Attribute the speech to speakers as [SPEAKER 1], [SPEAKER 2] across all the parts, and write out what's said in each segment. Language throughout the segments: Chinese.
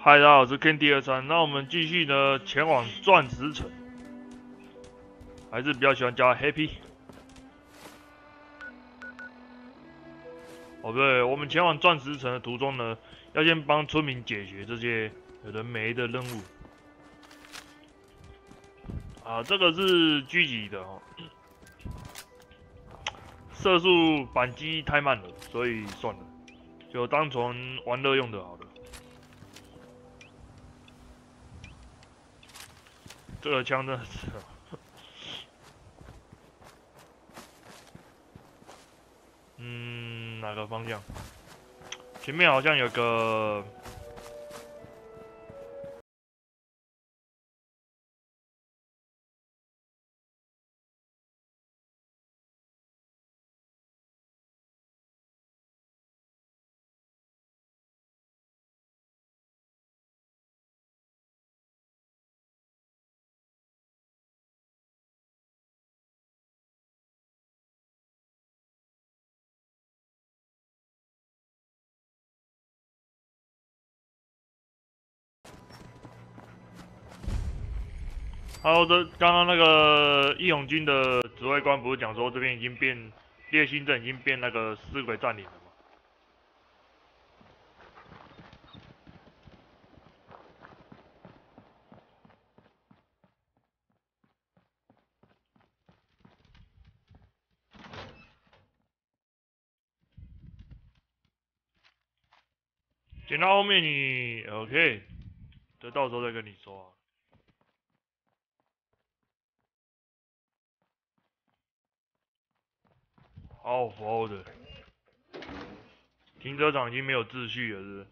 [SPEAKER 1] 嗨，大家好，我是 Ken223。那我们继续呢，前往钻石城，还是比较喜欢叫他 Happy。哦，对，我们前往钻石城的途中呢，要先帮村民解决这些有的没的任务。啊，这个是狙击的哦，射速扳机太慢了，所以算了，就当成玩乐用的好了。这个枪真的是，哪个方向？前面好像有个。Hello，刚刚那个义勇军的指挥官不是讲说这边已经变烈星镇已经变那个尸鬼占领了吗？剪到后面你 OK， 这到时候再跟你说啊。好佛的，停车场已经没有秩序了，是不是？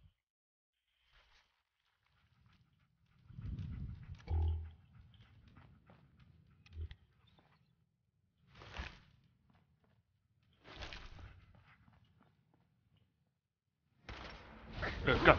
[SPEAKER 1] 干！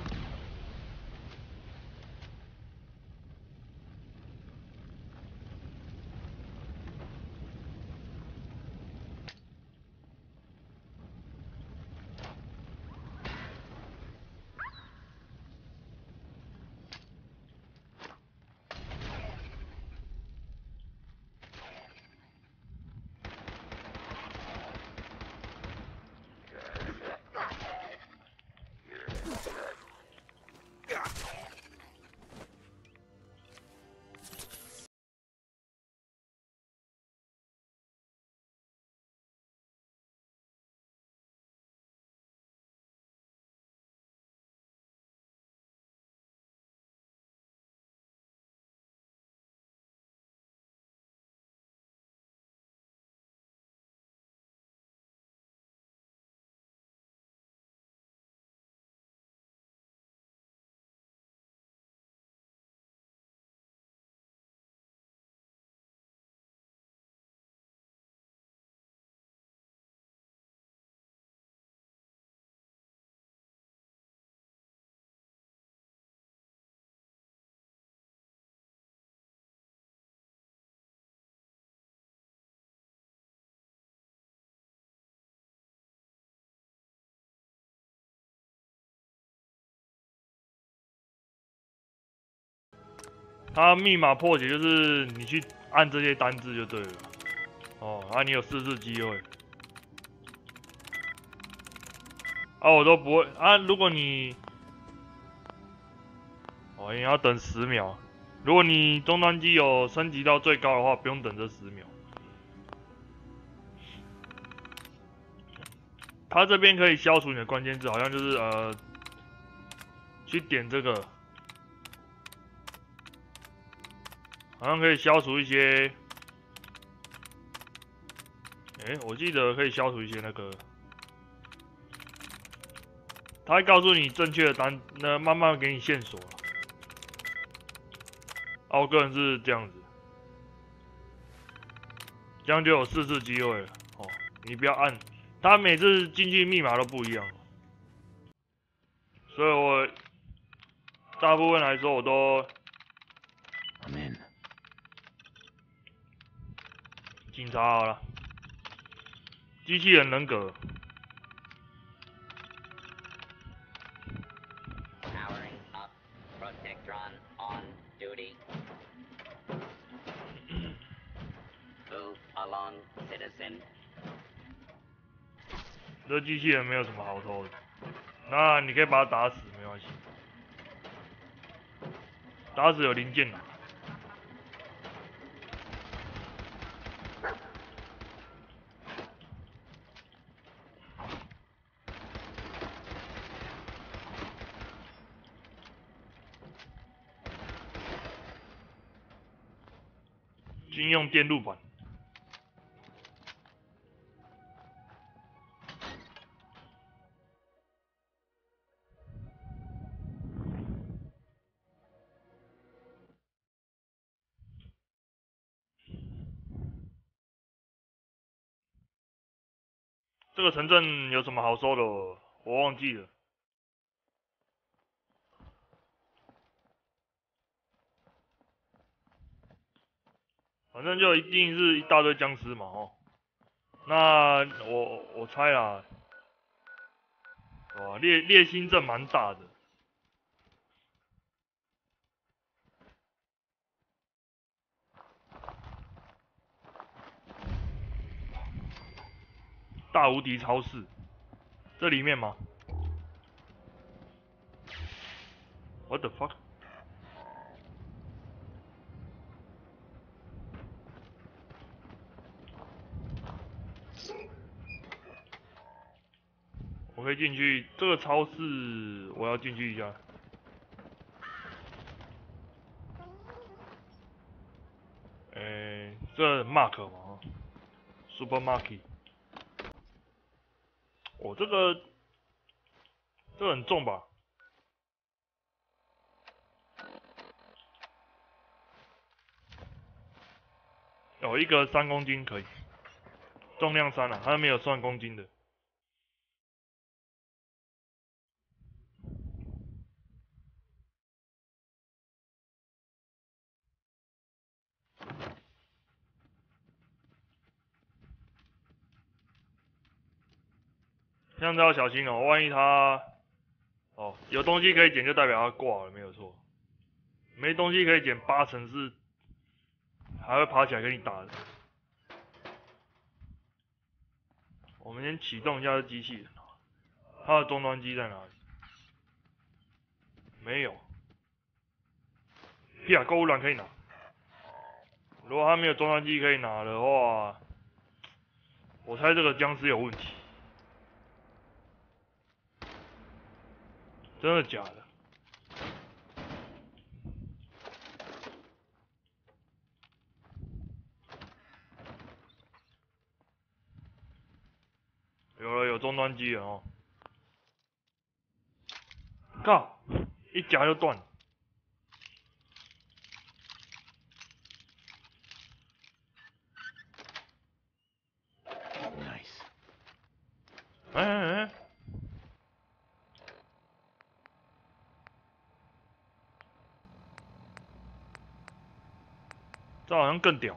[SPEAKER 1] 它密码破解就是你去按这些单字就对了。哦，你有4次机会。我都不会啊。如果你你要等10秒。如果你终端机有升级到最高的话，不用等这10秒。它这边可以消除你的关键字，好像就是去点这个，好像可以消除一些。我记得可以消除一些那个，它会告诉你正确的单，那慢慢给你线索。我个人是这样子，这样就有4次机会了。你不要按，它每次进去密码都不一样，所以我大部分来说我都警察好了，机器人人格。
[SPEAKER 2] Protectron on duty. Move along, citizen.
[SPEAKER 1] 这机器人没有什么好偷的，那你可以把它打死，没关系。打死有零件拿。军用电路板。这个城镇有什么好收的？我忘记了。反正就一定是一大堆僵尸嘛，哦。那我猜啦，哇，猎心镇蛮大的。大无敌超市，这里面吗 ？What the fuck？ 我可以进去这个超市，我要进去一下。这 Mark 嘛 ，Supermarket。哦，这个很重吧？有一个3公斤可以，重量3啊，它没有算公斤的。这样子要小心哦，万一他有东西可以捡，就代表他挂了，没有错。没东西可以捡，8成是还会爬起来跟你打的。我们先启动一下这机器人，它的终端机在哪里？没有。呀，购物篮可以拿。如果它没有终端机可以拿的话，我猜这个僵尸有问题。真的假的？有终端机了哦。靠，一夹就断了。
[SPEAKER 3] Nice。
[SPEAKER 1] 这好像更屌。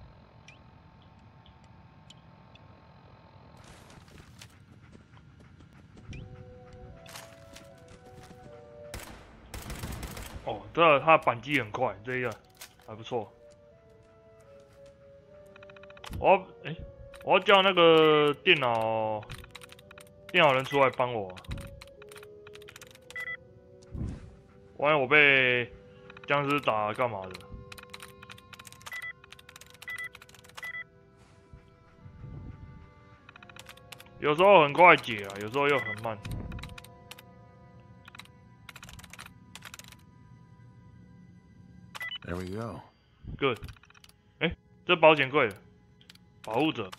[SPEAKER 1] 哦，这它的扳机很快，这个还不错。我要叫那个电脑人出来帮我。万一我被僵尸打干嘛的？有时候很快解啊，有时候又很慢。
[SPEAKER 3] There we go.
[SPEAKER 1] Good。这保险柜，保护者。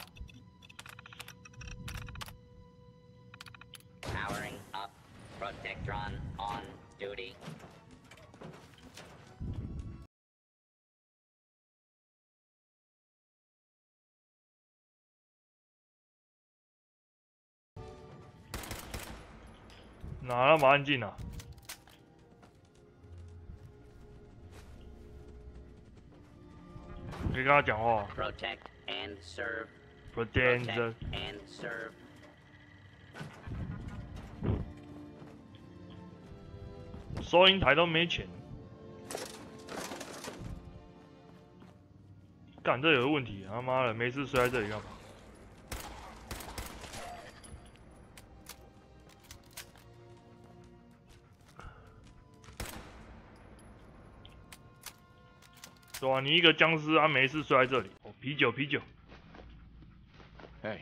[SPEAKER 2] Powering up. Protectron on duty.
[SPEAKER 1] 哪那么安静啊？可以跟他讲话。
[SPEAKER 2] Protect and serve.
[SPEAKER 1] Protect
[SPEAKER 2] and serve.
[SPEAKER 1] 收银台都没钱。 干这有个问题，他妈的，没事睡在这里干嘛？对啊，你一个僵尸啊，没事睡在这里。哦，啤酒。
[SPEAKER 3] Hey.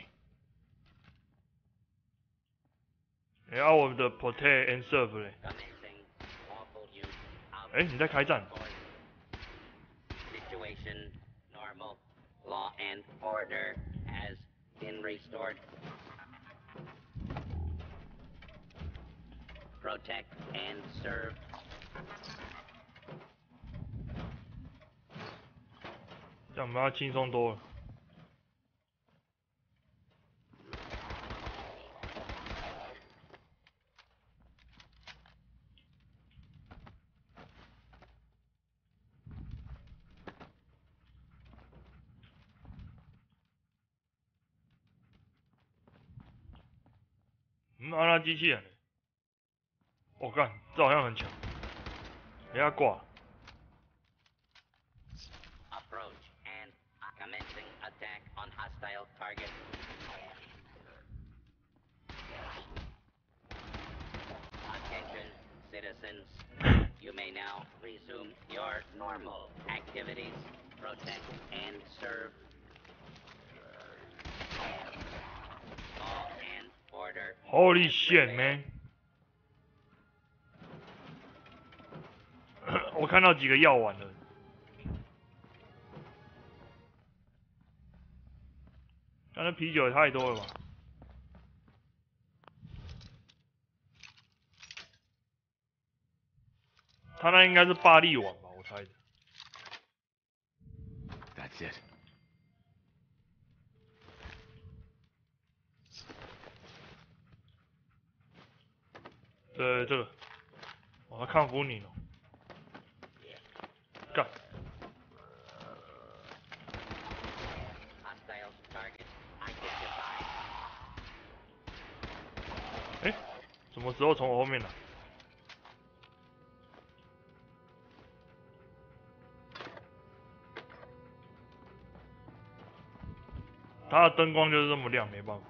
[SPEAKER 1] 哎，啊，我们的 protect and serve 嘞？
[SPEAKER 2] Commencing lawful use of
[SPEAKER 1] 哎，你在开战？
[SPEAKER 2] force. Situation normal. Law and order has been restored. Protect and serve.
[SPEAKER 1] 这样我们要轻松多了。按那机器人。我干，这好像很强。人家挂。
[SPEAKER 2] Approach and commencing attack on hostile target. Attention, citizens. You may now resume your normal activities. Protect and serve. Law and order.
[SPEAKER 1] Holy shit, man！ 我看到几个药丸了。但是啤酒也太多了吧？他那应该是霸力丸吧，我猜的。
[SPEAKER 3] That's it.
[SPEAKER 1] 对，这个，我要抗服你了。干，
[SPEAKER 2] Hostile target identified.
[SPEAKER 1] 哎，什么时候从我后面来？它的灯光就是这么亮，没办法。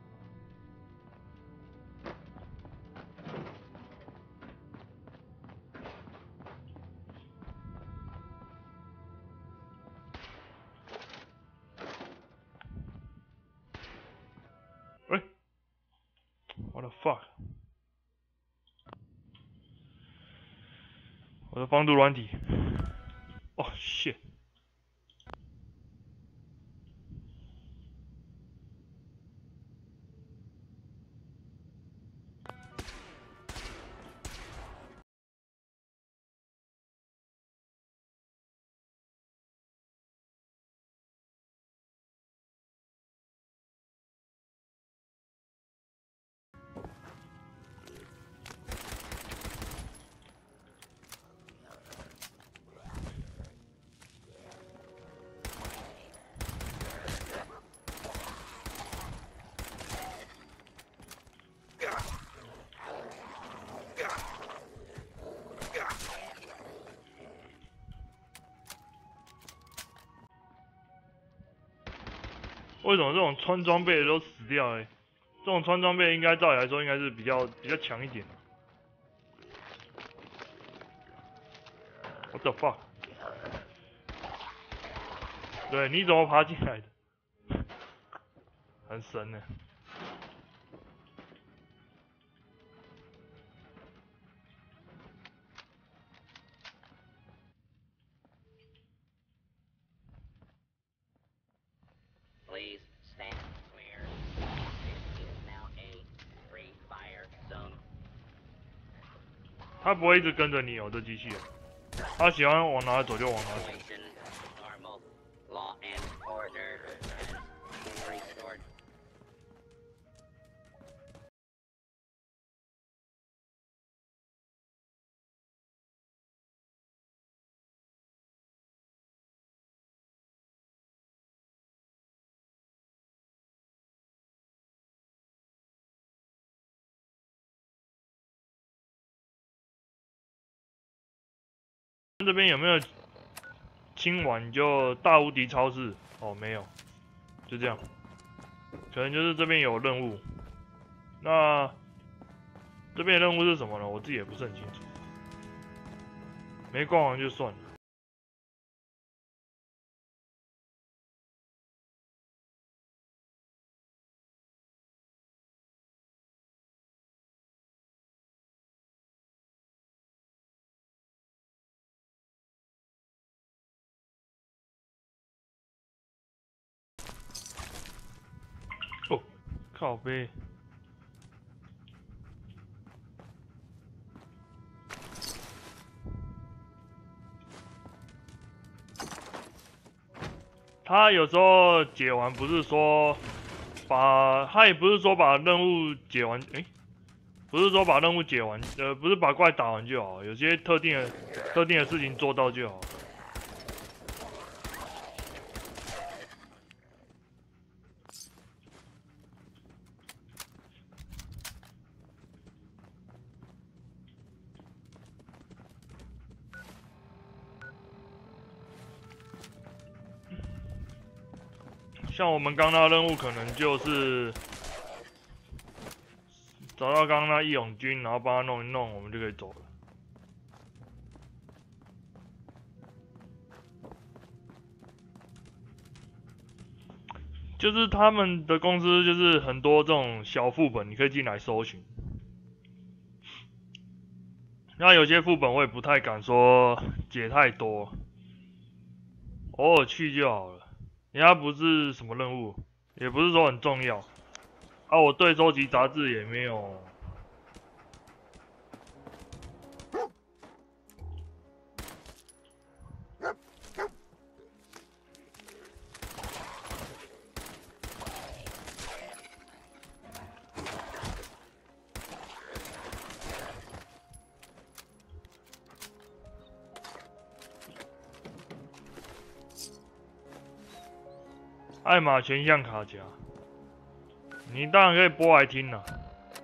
[SPEAKER 1] 喂 ，what the fuck？ 我的防毒软体。哦、shit！ 为什么这种穿装备的都死掉嘞？这种穿装备应该照理来说应该是比较强一点。What the fuck？ 对，你怎么爬进来的？很神呢。
[SPEAKER 2] Please stand clear. This is now a free fire zone.
[SPEAKER 1] 他不会一直跟着你哦，这机器人。他喜欢往哪走就往哪走。
[SPEAKER 2] Situation normal. Law and order has been restored.
[SPEAKER 1] 这边有没有清完就大无敌超市哦，没有，就这样，可能就是这边有任务。那这边的任务是什么呢？我自己也不是很清楚，没逛完就算了。哦，靠背。他有时候解完不是说他也不是说把任务解完，不是说把任务解完，不是把怪打完就好，有些特定的事情做到就好。像我们刚那任务可能就是找到刚刚那义勇军，然后帮他弄一弄，我们就可以走了。就是他们的公司就是很多这种小副本，你可以进来搜寻。那有些副本我也不太敢说解太多，偶尔去就好了。人家不是什么任务，也不是说很重要。啊，我对收集杂志也没有。艾玛全项卡夹，你当然可以播来听啦。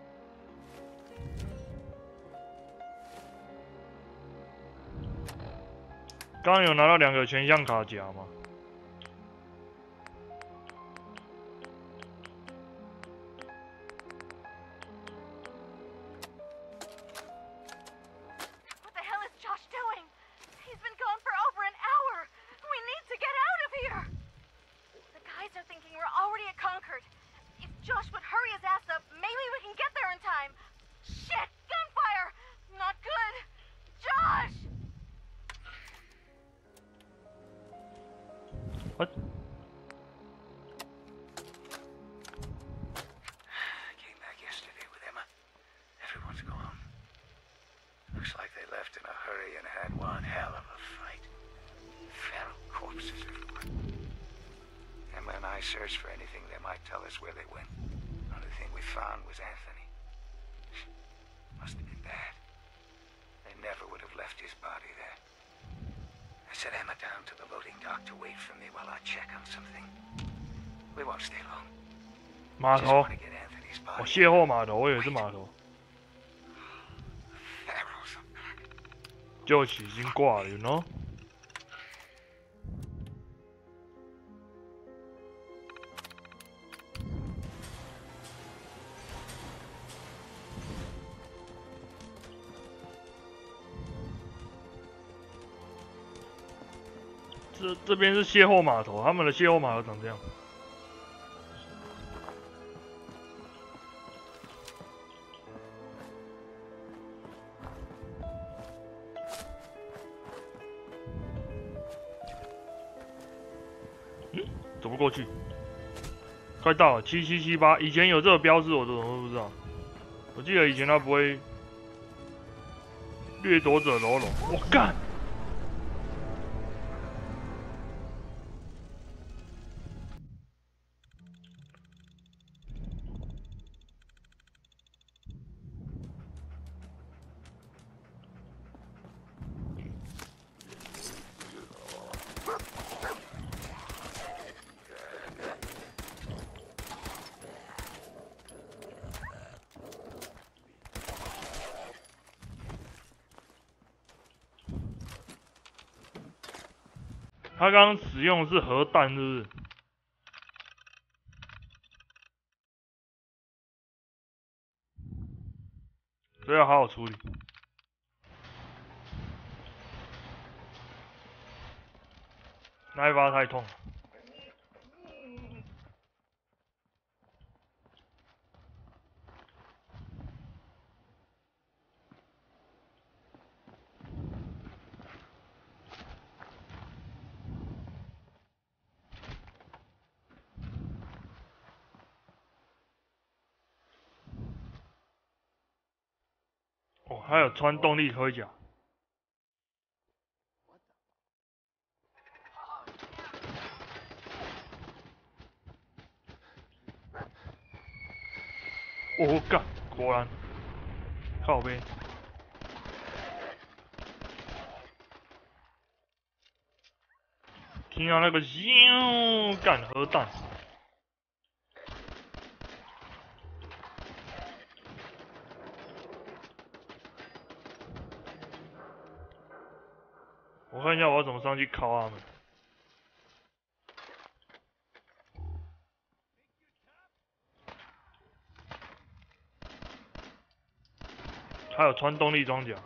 [SPEAKER 1] 刚刚有拿到2个全项卡夹吗？What?
[SPEAKER 3] Came back yesterday with Emma. Everyone's gone. Looks like they left in a hurry and had one hell of a fight. Feral corpses everywhere. Emma and I searched for anything that might tell us where they went. Only thing we found was Anthony. Must have been bad. They never would have left his body there. I set Emma down to the loading dock to wait for me while I check on something. We won't stay long.
[SPEAKER 1] 码
[SPEAKER 3] Just
[SPEAKER 1] 头，
[SPEAKER 3] want to get Anthony's
[SPEAKER 1] 哦，
[SPEAKER 3] body.
[SPEAKER 1] 卸货码头，我以为是码头，
[SPEAKER 3] Ferals are back.
[SPEAKER 1] 就已经挂了，you know？这边是卸货码头，他们的卸货码头长这样。走不过去，快到了7778，以前有这个标志，我怎么都不知道。我记得以前他不会掠夺者楼龙，我干！ 他刚刚使用的是核弹，是不是？所以要好好处理。那一发太痛了。哦，还有穿动力盔甲。哦干，果然，靠背。听到那个咻，干核弹。我看一下我要怎么上去敲他们。还有穿动力装甲。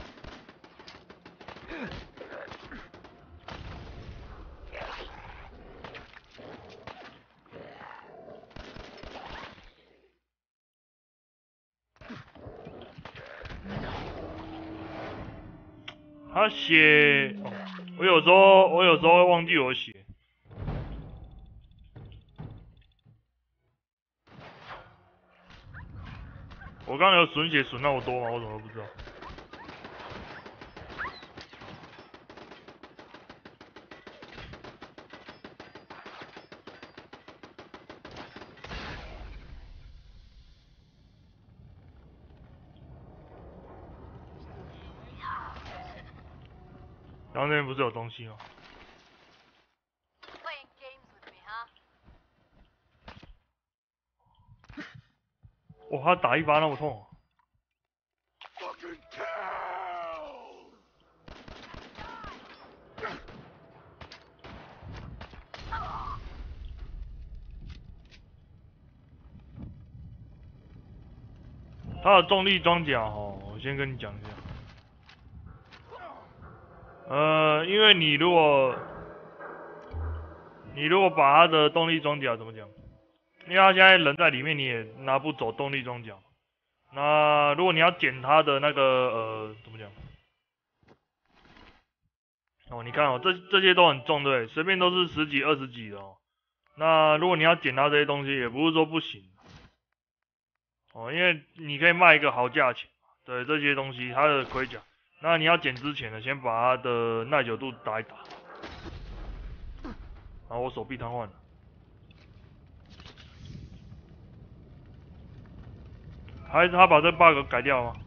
[SPEAKER 1] 他血，哦，我有时候会忘记我血。我刚刚有损血损那么多吗？我怎么不知道？然后那边不是有东西吗？
[SPEAKER 4] Playing games with me, huh?
[SPEAKER 1] 哇，他打一发那么痛。他的重力装甲哦，我先跟你讲一下。因为你如果把他的动力装甲怎么讲？因为他现在人在里面，你也拿不走动力装甲。那如果你要捡他的那个怎么讲？哦，你看哦，这些都很重，对，随便都是10几、20几的哦。那如果你要捡他这些东西，也不是说不行。哦，因为你可以卖一个好价钱，对这些东西，它的盔甲。那你要捡之前呢，先把它的耐久度打一打。然后我手臂瘫痪了。还是他把这 bug 改掉吗？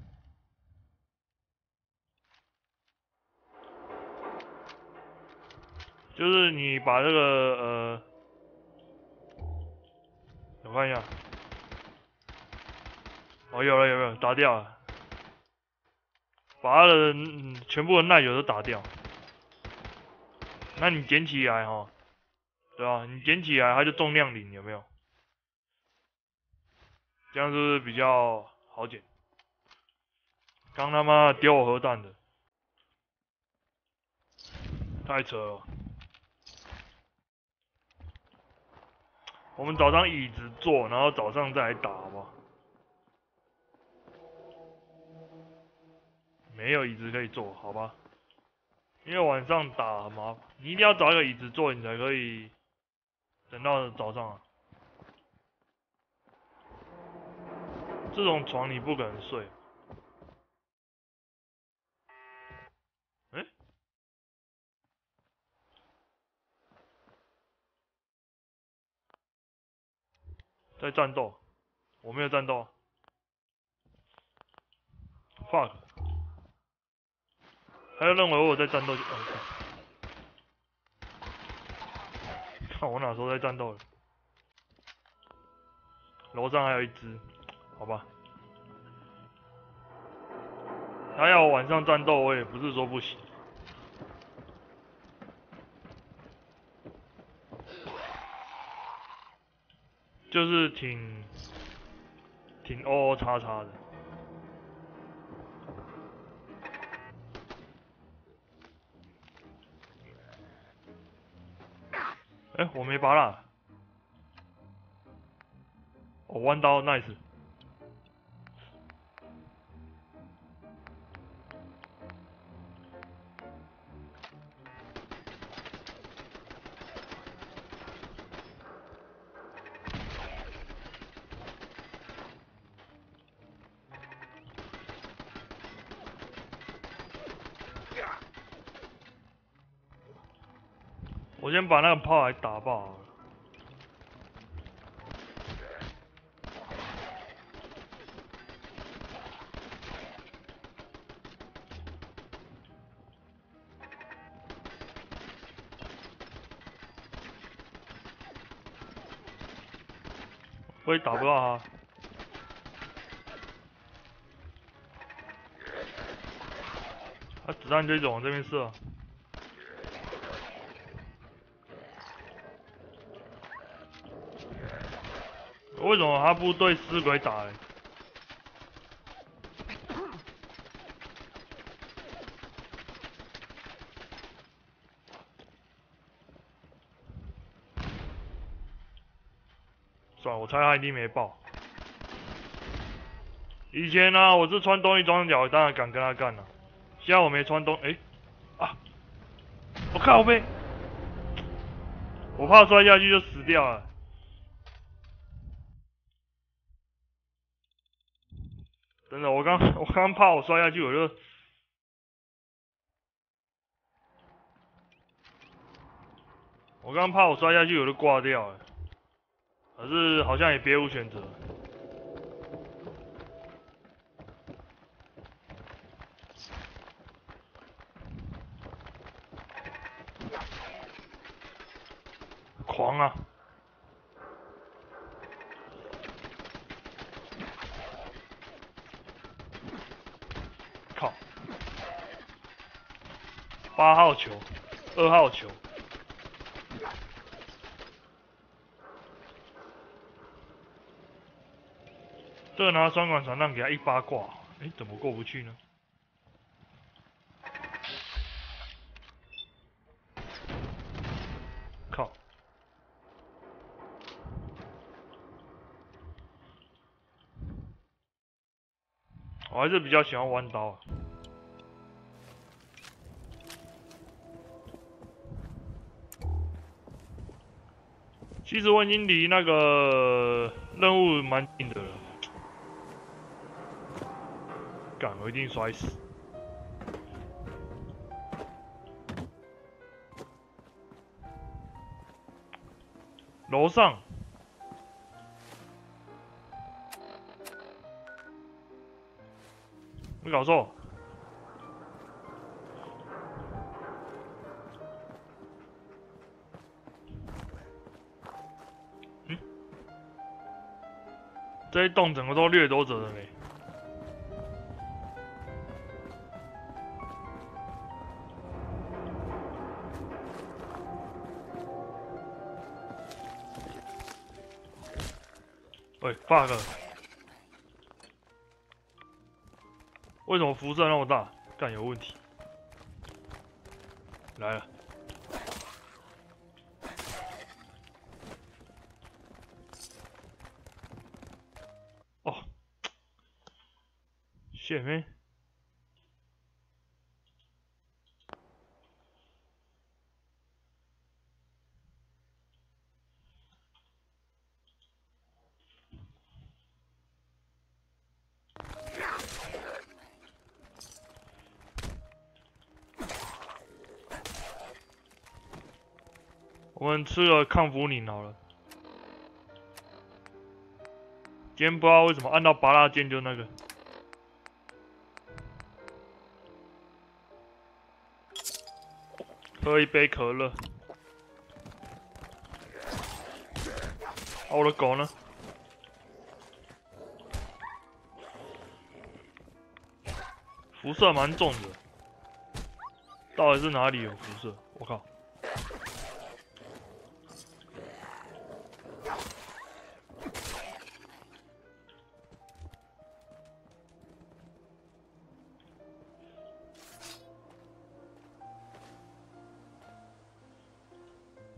[SPEAKER 1] 就是你把这个我看一下。哦，有了，打掉了。把它的全部的耐久都打掉。那你捡起来哈，对吧？你捡起来它就重量0，有没有？这样是不是比较好捡？刚他妈丢我核弹的，太扯了。我们找张椅子坐，然后早上再来打，好不好？没有椅子可以坐，好吧？因为晚上打很麻烦，你一定要找一个椅子坐，你才可以等到早上啊。这种床你不可能睡。在战斗，我没有战斗。fuck， 他就认为我有在战斗。看我哪时候在战斗了？楼上还有一只，好吧。他要我晚上战斗，我也不是说不行。 就是挺 O O 叉叉的。哎，我没拔啦。哦，弯刀 nice。我先把那个炮来打爆好了。我也打不到他。他子弹就一直往这边射。为什么他不对尸鬼打嘞？算了，我猜他一定没爆。以前呢、我是穿东西装甲，我当然敢跟他干了。现在我没穿我靠呗！我怕摔下去就死掉了。真的，我刚怕我摔下去，我刚怕我摔下去我就挂掉了。可是好像也别无选择。狂啊！靠！8号球，2号球。这个拿双管散弹给他一发挂，哎，怎么过不去呢？靠！我还是比较喜欢弯刀。其实我已经离那个任务蛮近的了。干，我一定摔死。楼上。没搞错。这一栋整个都掠夺者了嘞。喂 ，bug！ 为什么辐射那么大？干有问题。来了。哦，shit man！我们吃了抗氟宁好了。今天不知道为什么按到拔蜡键就那个。喝一杯可乐。我的狗呢？辐射蛮重的，到底是哪里有辐射？我靠！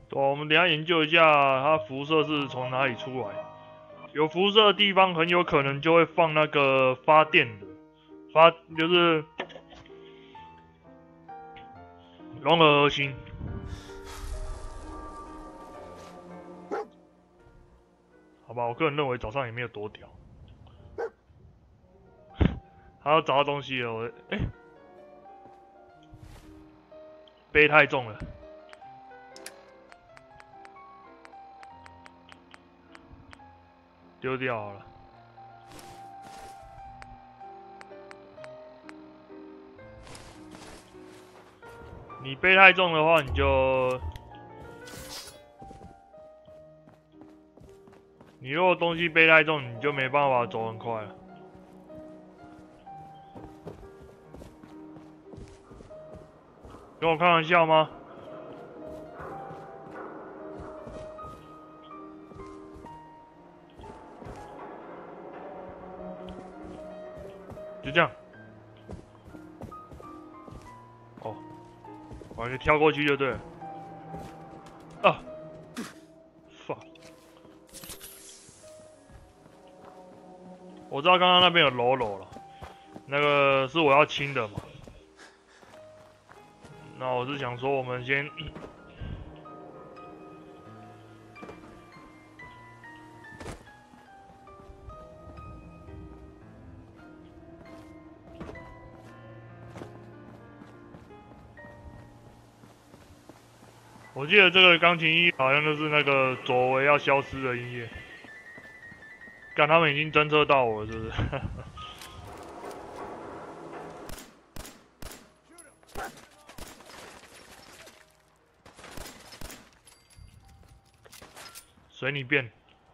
[SPEAKER 1] 对、我们等一下研究一下它辐射是从哪里出来。有辐射的地方很有可能就会放那个发电的，就是融合核心。好吧，我个人认为早上也没有多屌。还要找到东西了，我背太重了。丢掉好了。你背太重的话，你如果东西背太重，你就没办法走很快了。跟我开玩笑吗？就这样。哦，我就跳过去就对了。啊 ，fuck！ 我知道刚刚那边有喽啰了，那个是我要清的嘛。那我是想说，我们先。我记得这个钢琴音乐好像就是那个左为要消失的音乐。干，他们已经侦测到我了，是不是？随你便。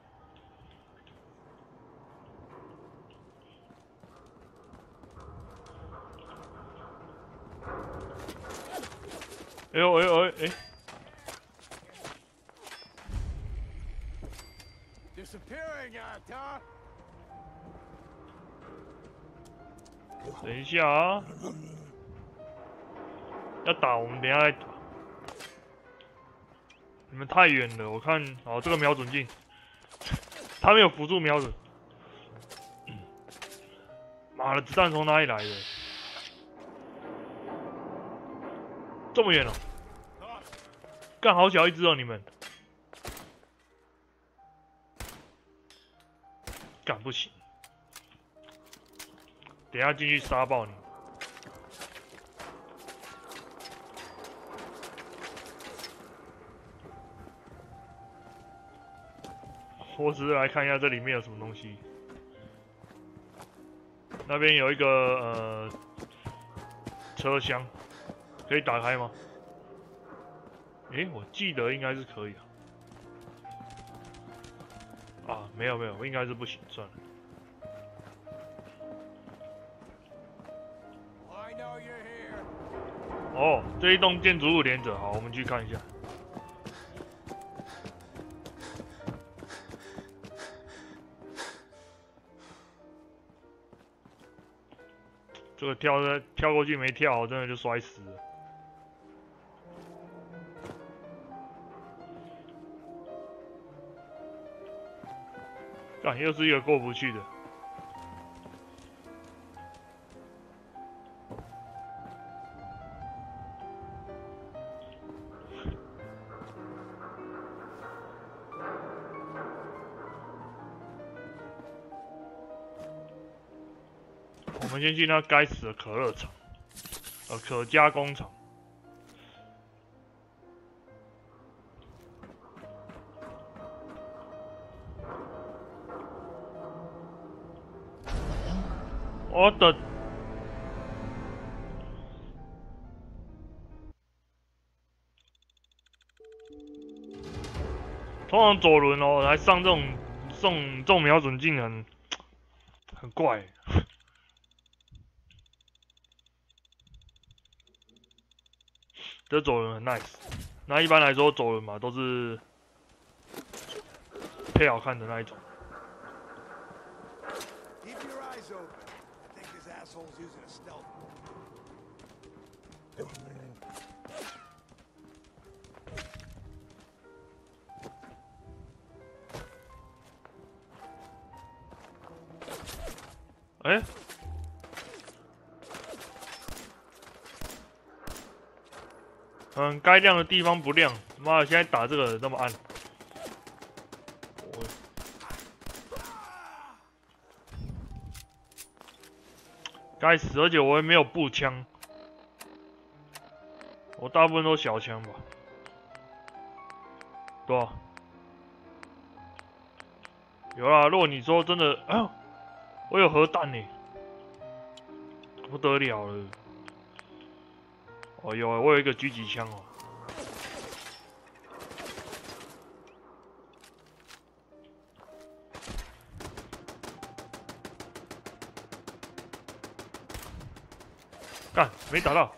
[SPEAKER 1] 哎呦哎呦哎！ 等一下啊，要打我们等一下再打。你们太远了，我看哦，这个瞄准镜，他们有辅助瞄准。妈的，子弹从哪里来的？这么远哦！干，好小一只哦，你们。干，不行。 等一下进去杀爆你！我只是来看一下这里面有什么东西。那边有一个车厢，可以打开吗？我记得应该是可以啊。啊，没有，应该是不行，算了。 哦，这一栋建筑物连着，好，我们去看一下。这个跳过去没跳好，真的就摔死了。干，又是一个过不去的。 我们先去那该死的可乐厂，可加工厂。我的，通常左轮哦，来上这种瞄准镜很怪。这左轮很 nice， 那一般来说左轮嘛都是配好看的那一种。 哎、该亮的地方不亮，妈的，现在打这个那么暗。该死，而且我也没有步枪，我大部分都小枪吧，对吧、有啦，如果你说真的，啊，我有核弹呢，不得了了。哦，有，我有一个狙击枪哦。干，没打到。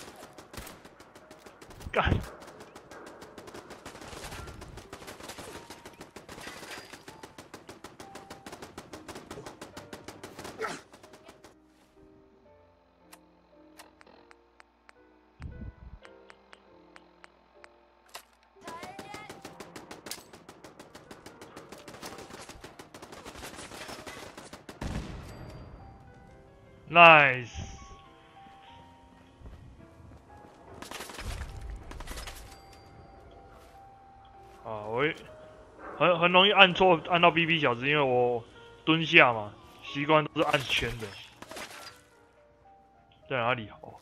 [SPEAKER 1] 干。Nice。啊，我很容易按错，按到 BB 小子，因为我蹲下嘛，习惯都是按圈的。在哪里？哦。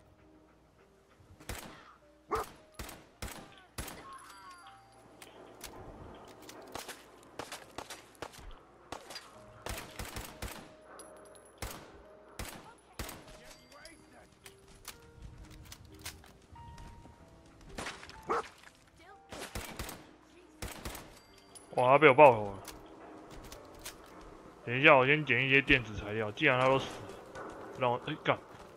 [SPEAKER 1] 哇，他被我爆头了。等一下，我先捡一些电子材料。既然他都死了，让我干。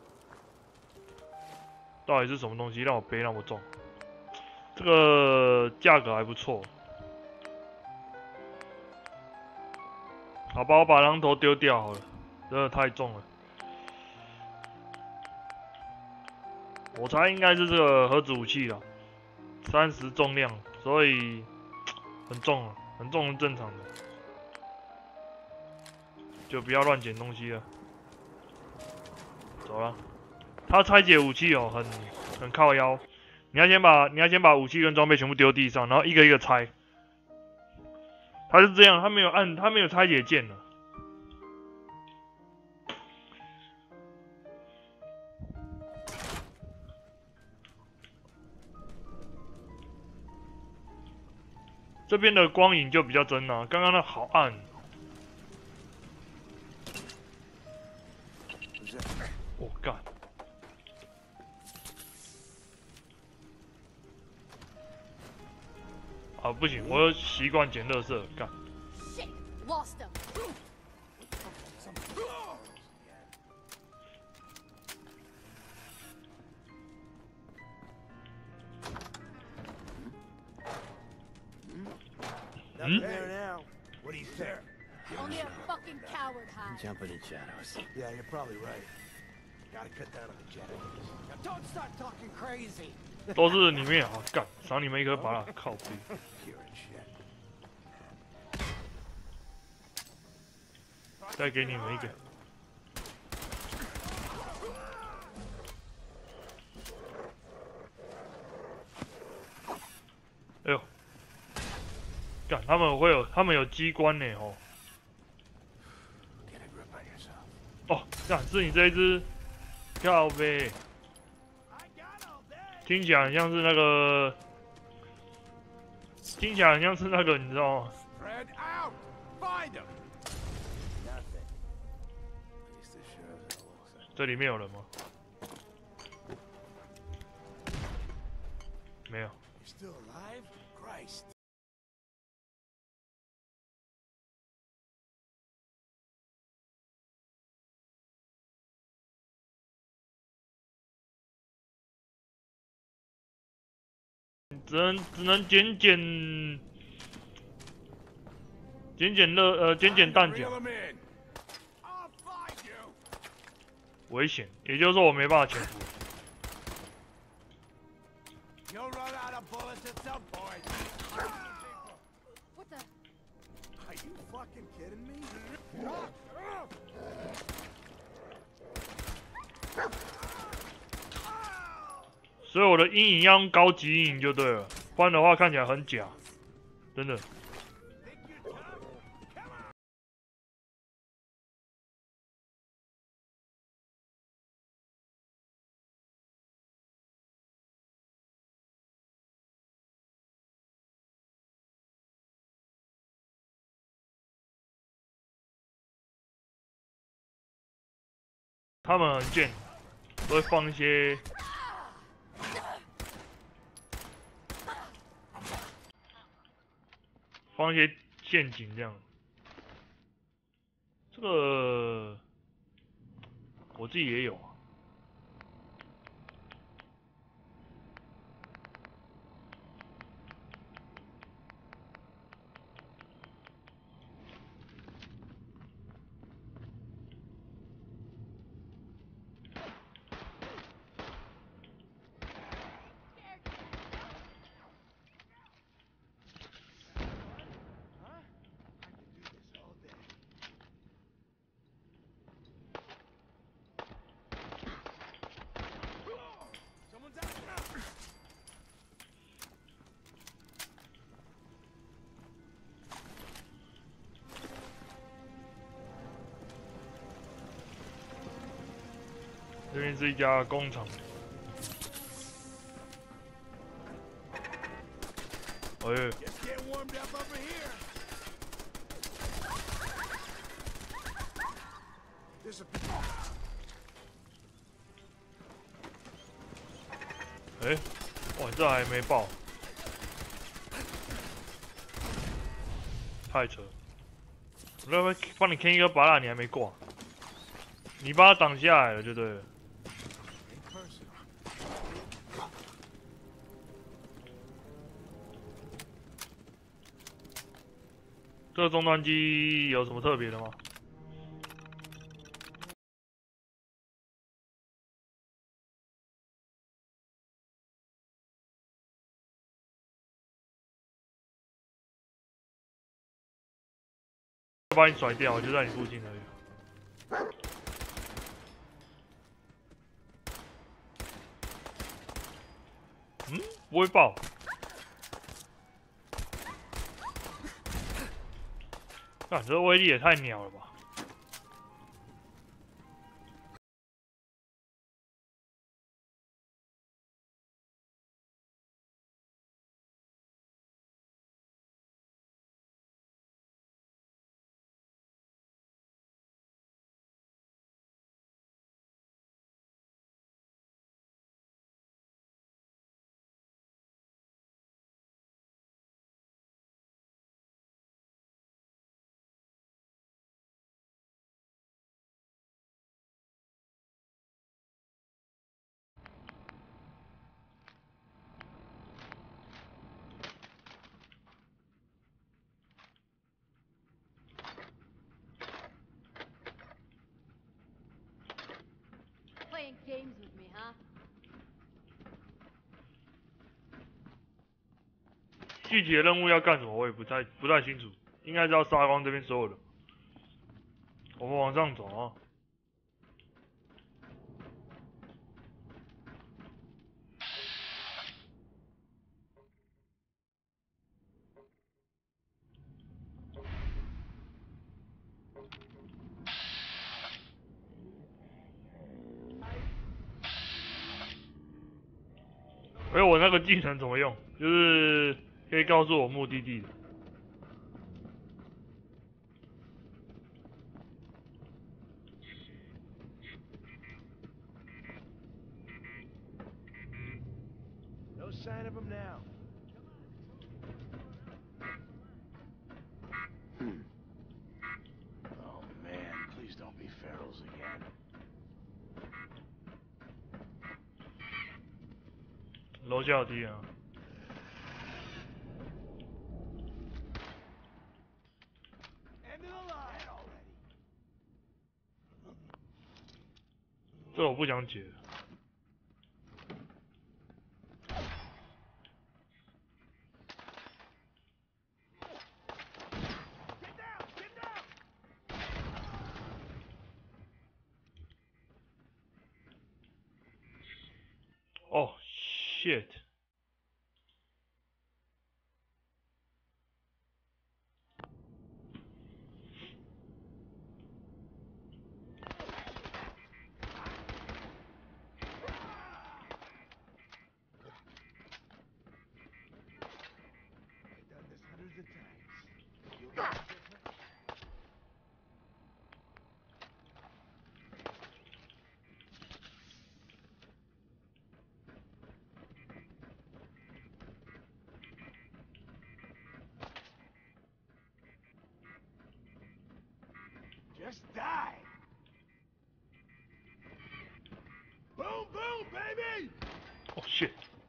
[SPEAKER 1] 到底是什么东西让我背那么重？这个价格还不错。好吧，我把榔头丢掉好了，真的太重了。我猜应该是这个核子武器了，30重量，所以很重了，很重是正常的。就不要乱捡东西了。走了。他拆解武器哦，很靠腰。你要先把武器跟装备全部丢地上，然后一个一个拆。他是这样，他没有拆解键的。这边的光影就比较真啊，刚刚那好暗。我干！啊，不行，我有习惯捡垃圾，干。
[SPEAKER 4] Lost him.
[SPEAKER 5] Nothing there now. What do you think?
[SPEAKER 4] Only a fucking coward hide.
[SPEAKER 6] Jumping in shadows.
[SPEAKER 5] Yeah, you're probably right. Gotta cut down on the jet engines. Now don't start talking crazy.
[SPEAKER 1] 都是里面好干，赏你们一颗拔蜡，靠背。
[SPEAKER 5] Pure shit.
[SPEAKER 1] 再给你们一个。哎呦，干，他们有机关呢哦。
[SPEAKER 5] Get a grip on yourself.
[SPEAKER 1] 哦，干，是你这一只，靠背。 听起来很像是那个，你知道吗？
[SPEAKER 5] Spread out. Find him. Nothing. At least the sheriff's almost.
[SPEAKER 1] 这里面有人吗？没有。
[SPEAKER 5] You're still alive? Christ.
[SPEAKER 1] 只能捡弹夹，
[SPEAKER 5] Reel him in. I'll find you.
[SPEAKER 1] 危险，也就是说我没办法潜伏。
[SPEAKER 5] You'll run out of bullets at some point.
[SPEAKER 4] What the?
[SPEAKER 5] Are you fucking kidding me?
[SPEAKER 1] 所以我的阴影要用高级阴影就对了，不然的话看起来很假，真的。他们很贱，都会放一些陷阱这样。这个我自己也有啊。这边是一家工厂。哎，
[SPEAKER 5] Just get warmed up over here. Disappear.
[SPEAKER 1] 哎，哇，这还没爆，太扯！我那边帮你 K 一个拔蜡，你还没挂，你把他挡下来了，就对了。 这个终端机有什么特别的吗？把你甩掉，我就在你附近而已。嗯，不会爆。 啊，这威力也太鸟了吧！
[SPEAKER 4] Playing games with me, huh?
[SPEAKER 1] 具体的任务要干什么，我也不太清楚，应该是要杀光这边所有的。我们往上走啊！哎，我那个技能怎么用？就是可以告诉我目的地的。
[SPEAKER 5] No sign of him now. Oh man, please don't be ferals again.
[SPEAKER 1] 楼下有敌人啊！
[SPEAKER 5] End of the line already.
[SPEAKER 1] 这我不想解。
[SPEAKER 5] Get down!
[SPEAKER 1] Shit.
[SPEAKER 5] I've done this hundreds of times. You'll get different. Just die. Boom, boom, baby!
[SPEAKER 1] Oh shit.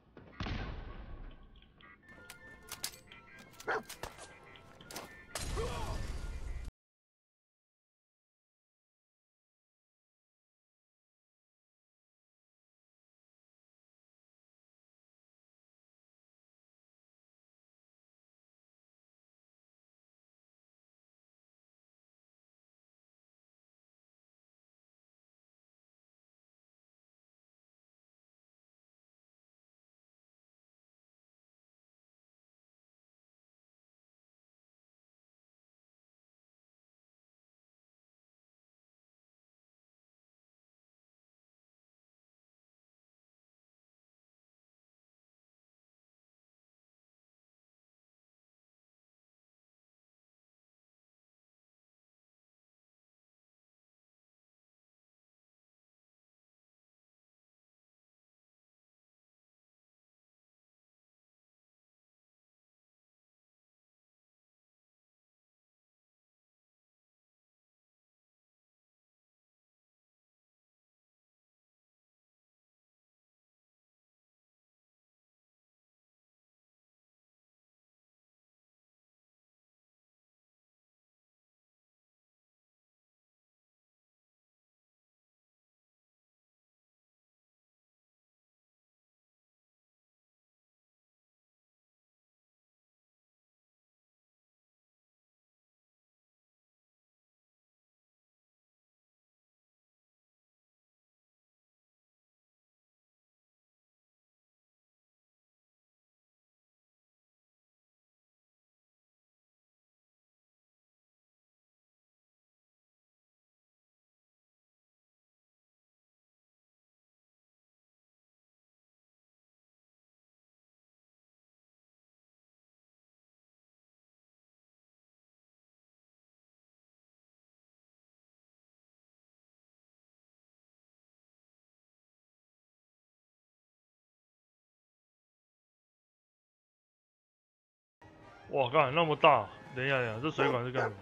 [SPEAKER 1] 哇，干那么大！等一下，等一下，这水管是干什么？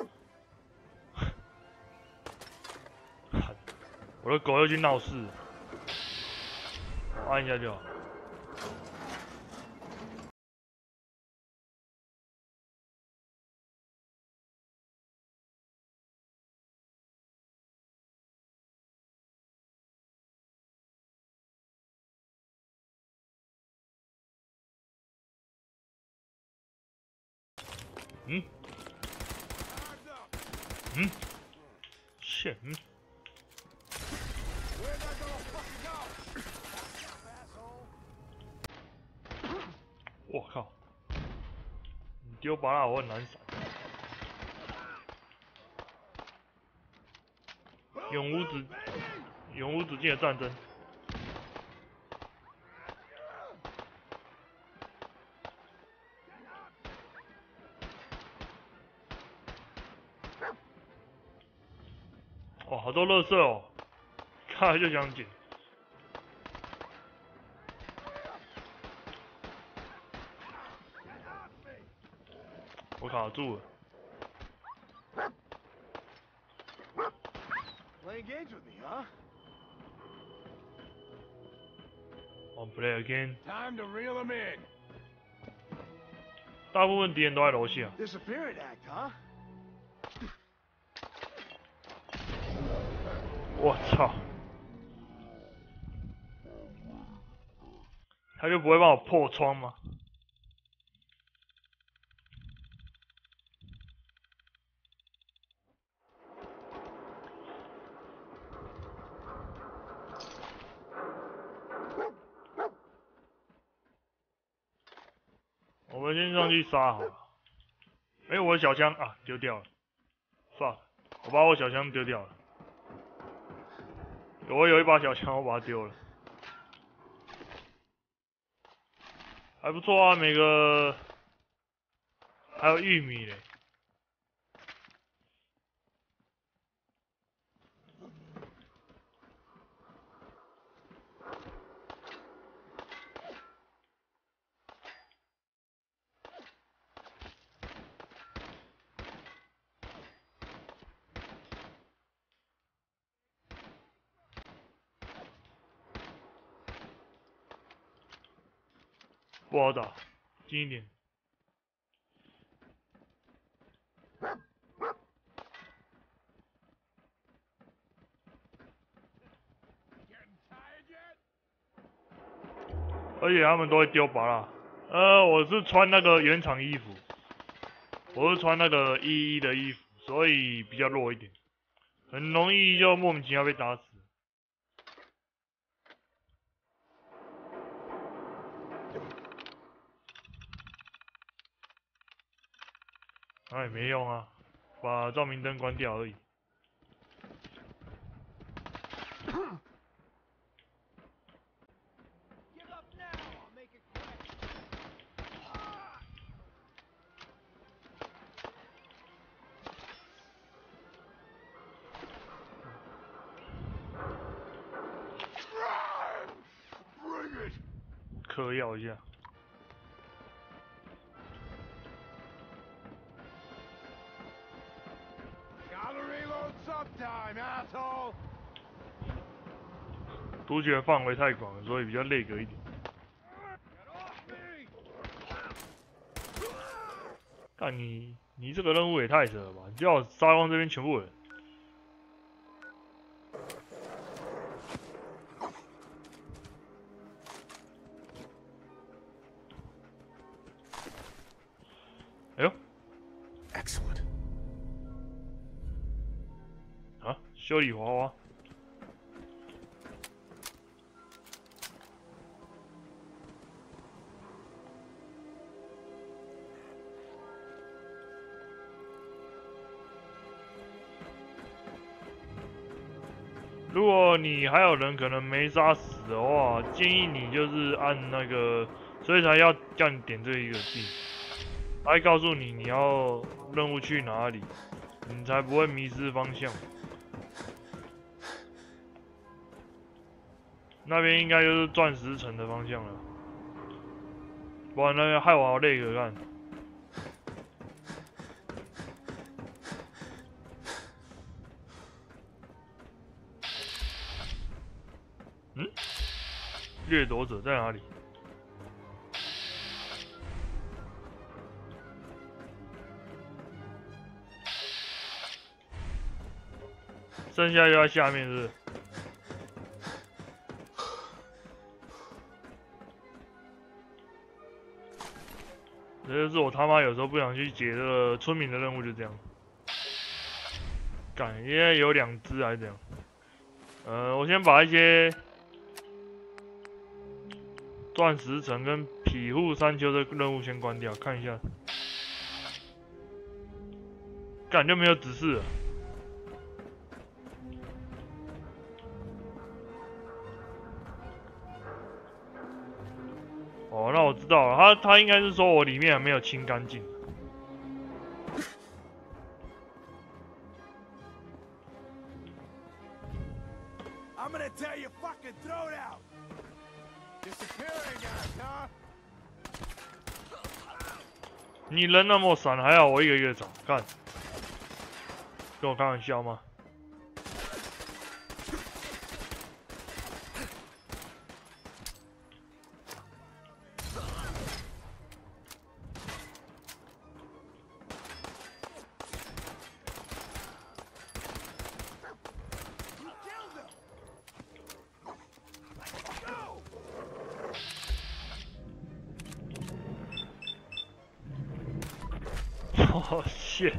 [SPEAKER 1] 我的狗又去闹事了，我按一下就好。嗯
[SPEAKER 5] Time's up.
[SPEAKER 1] 嗯，shit， 嗯，
[SPEAKER 5] Where'd that little fucking go? Asshole.
[SPEAKER 1] 我靠，你丢拔蜡我很难闪。永无止境的战争。哦，好多垃圾哦，看来就想捡。我卡住了。
[SPEAKER 5] Playing games with me, huh?
[SPEAKER 1] On play again。
[SPEAKER 5] Time to reel them in.
[SPEAKER 1] 大部分敌人都在楼下。
[SPEAKER 5] Disappearance act, huh?
[SPEAKER 1] 我操！他就不会帮我破窗吗？ 我先上去杀好了。哎、我的小枪啊丢掉了，fuck，我把我小枪丢掉了。我有一把小枪，我把它丢了。还不错啊，每个还有玉米嘞。不好打，近一点。而且他们都会丢拔啦。我是穿那个原厂衣服，我是穿那个11的衣服，所以比较弱一点，很容易就莫名其妙被打死。那也没用啊，把照明灯关掉而已。嗑药一下。读取的范围太广了，所以比较累格一点。但你这个任务也太扯了吧！你叫我杀光这边全部人。哎呦
[SPEAKER 5] Excellent.
[SPEAKER 1] 啊，修理娃娃。如果你还有人可能没杀死的话，建议你就是按那个，所以才要叫你点这一个地，他会告诉你你要任务去哪里，你才不会迷失方向。那边应该就是钻石城的方向了，不然那个害我好累个干。掠夺者在哪里？剩下就在下面是不是？这就是我他妈有时候不想去解这个村民的任务，就这样。干，因为有2只还是怎样？我先把一些钻石城跟匹户山丘的任务先关掉，看一下。干就没有指示了。哦，那我知道了，他应该是说我里面还没有清干净。
[SPEAKER 5] I'm gonna tear your fucking throat out. Disappearing act, huh?
[SPEAKER 1] 你人那么闪，还要我一个一个找？干，跟我开玩笑吗？哦，shit！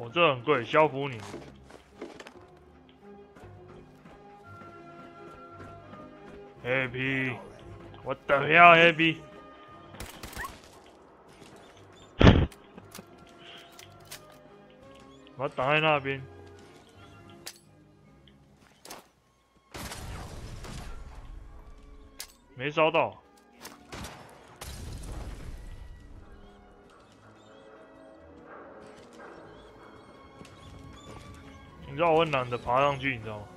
[SPEAKER 1] 哦，这很贵，消服你。Happy， 我的 hell Happy， 我挡在那边。没烧到。你知道我很懒得爬上去，你知道吗？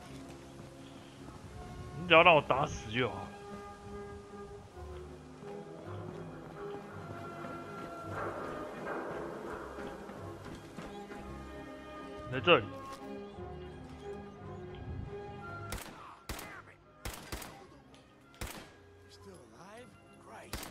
[SPEAKER 1] 你只要让我打死就好。在这里。
[SPEAKER 5] Still alive? Christ.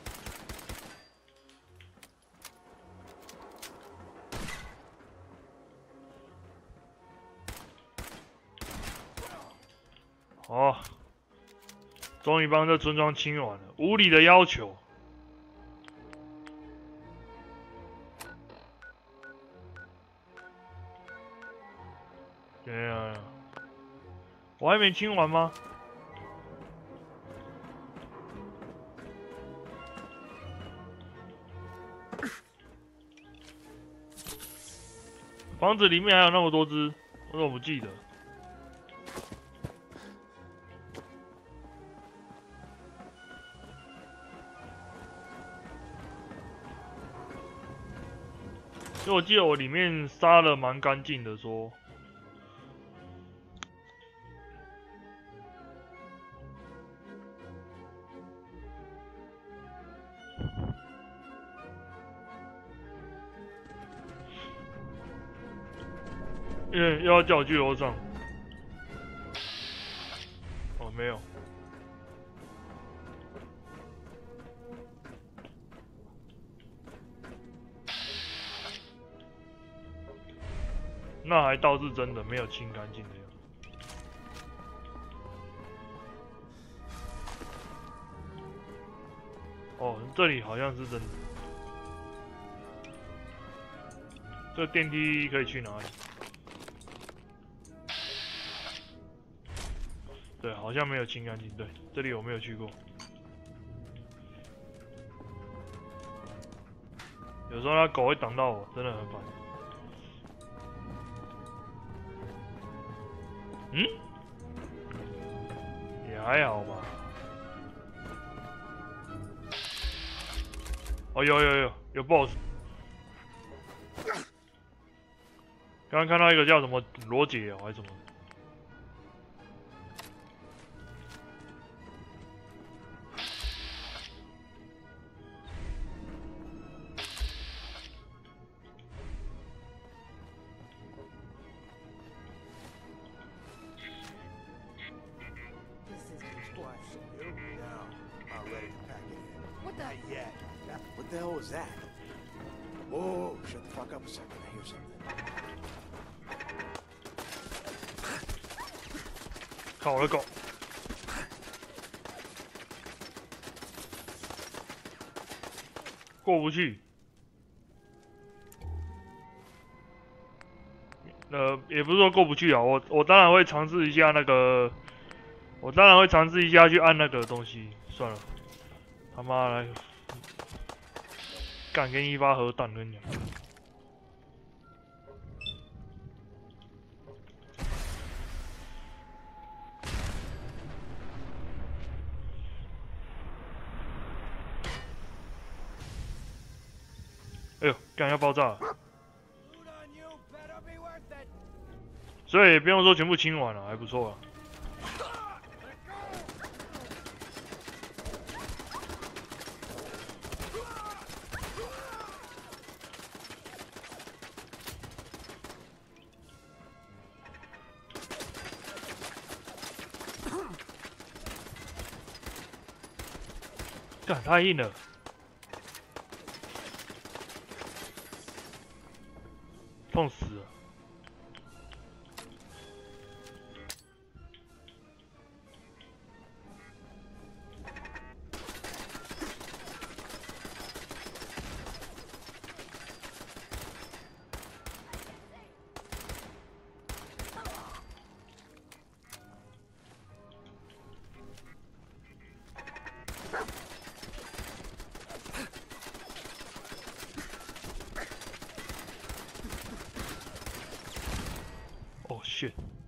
[SPEAKER 1] 哦，终于帮这村庄清完了，无理的要求。对啊，我还没清完吗？房子里面还有那么多只，我怎么不记得？因为我记得我里面杀了蛮干净的，说。又要叫我去楼上。哦，没有。那还倒是真的没有清干净的样子。哦，这里好像是真的。这电梯可以去哪里？对，好像没有清干净。对，这里我没有去过。有时候那狗会挡到我，真的很烦。嗯？也还好吧。哦，有 BOSS。刚刚看到一个叫什么罗姐哦，还是什么？
[SPEAKER 5] Now, ready to pack it in.
[SPEAKER 4] What the?
[SPEAKER 5] Not yet. What the hell was that? Whoa, shut the fuck up a second. I hear something.
[SPEAKER 1] 靠我的狗！过不去。也不是说过不去啊，我当然会尝试一下那个，我当然会尝试一下去按那个东西。算了，他妈来，敢给你一发核弹，跟你讲。哎呦，干要爆炸了！
[SPEAKER 5] Good on you. Better be worth it.
[SPEAKER 1] 所以也不用说全部清完了，还不错啊。干太硬了，痛死了！ shit。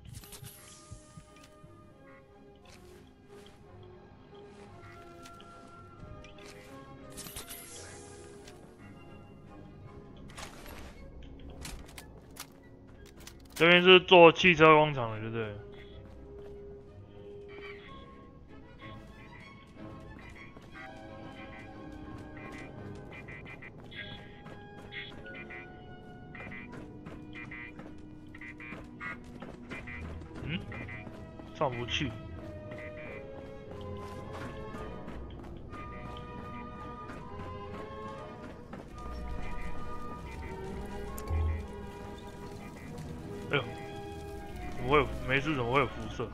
[SPEAKER 1] 这边是做汽车工厂的，对不对？嗯，上不去。哎呦，怎么会有？没事，怎么会有辐射？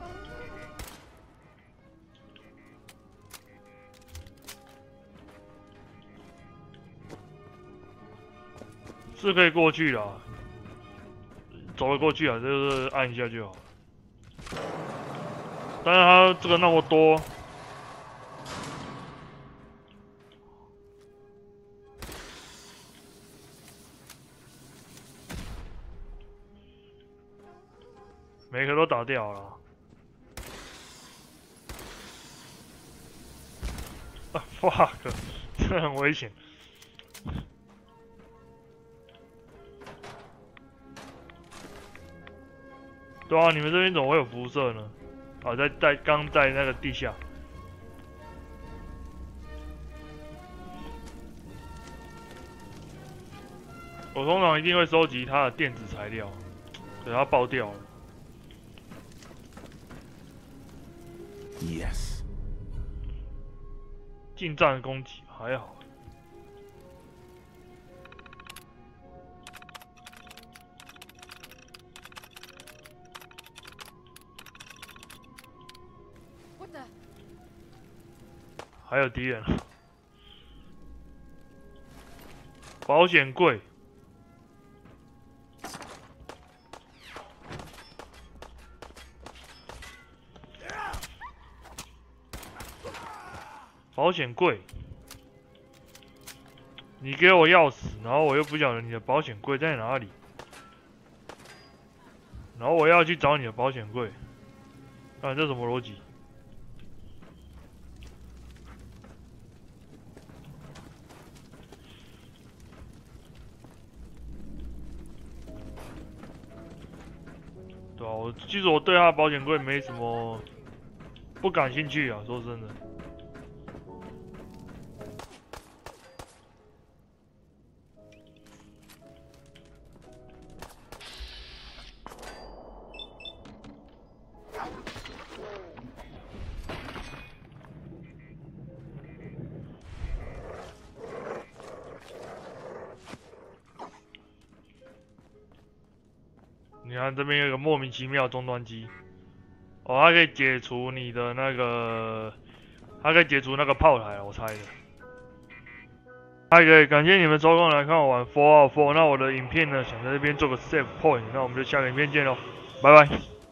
[SPEAKER 1] 是可以过去的啊，走得过去啊，就是按一下就好。但是它这个那么多，每个都打掉了。啊 fuck， 这很危险。对啊，你们这边怎么会有辐射呢？啊，刚在那个地下。我通常一定会收集它的电子材料，等它爆掉了。
[SPEAKER 5] Yes.
[SPEAKER 1] 近战攻击还好。
[SPEAKER 4] What the?
[SPEAKER 1] 还有敌人。保险柜。保险柜，你给我钥匙，然后我又不晓得你的保险柜在哪里，然后我要去找你的保险柜，啊，这什么逻辑？对啊，其实我对他的保险柜没什么不感兴趣啊，说真的。你看这边有一个莫名其妙的终端机，哦，它可以解除你的那个，它可以解除那个炮台，我猜的。还可以感谢你们抽空来看我玩 Fallout 4。那我的影片呢，想在这边做个 save point，那我们就下个影片见喽，拜拜。